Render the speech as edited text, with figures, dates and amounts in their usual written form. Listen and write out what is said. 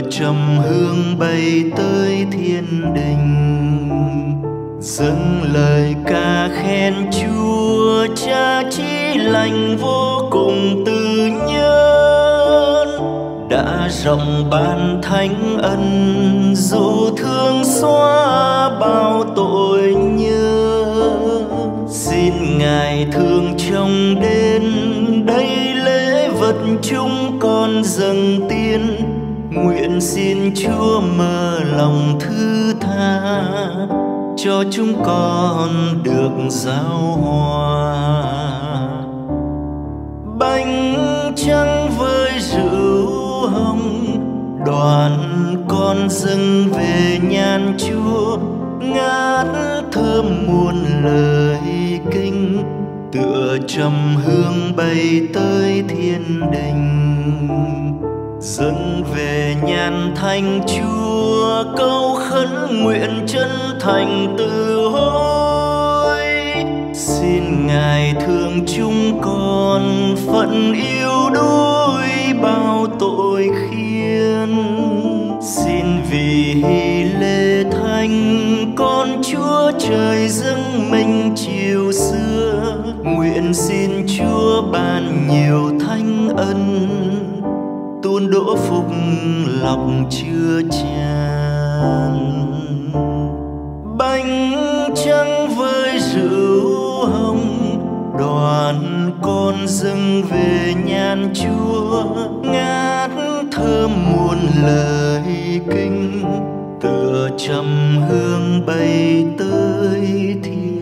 trầm hương bay tới thiên đình, dâng lời ca khen Chúa Cha chí lành vô cùng từ nhân, đã rộng ban thánh ân dù thương xóa bao tội nhơ. Xin Ngài thương trông đến đây lễ vật chúng con dâng tiên, nguyện xin Chúa mở lòng thứ tha cho chúng con được giao hòa. Bánh trắng với rượu hồng đoàn con dâng về nhan Chúa, ngát thơm muôn lời kinh, tựa trầm hương bay tới thiên đình. Dâng về nhan thánh Chúa, câu khấn nguyện chân thành từ hối. Xin Ngài thương chúng con phận yếu đuối bao tội khiên. Xin vì hy lễ thánh con Chúa trời dâng mình chiều xưa, nguyện xin Chúa ban nhiều thánh ân, tuôn đỗ phúc lọc chưa tràn. Bánh trắng với rượu hồng đoàn con dâng về nhan Chúa, ngát thơm muôn lời kinh, tựa trầm hương bay tới thiên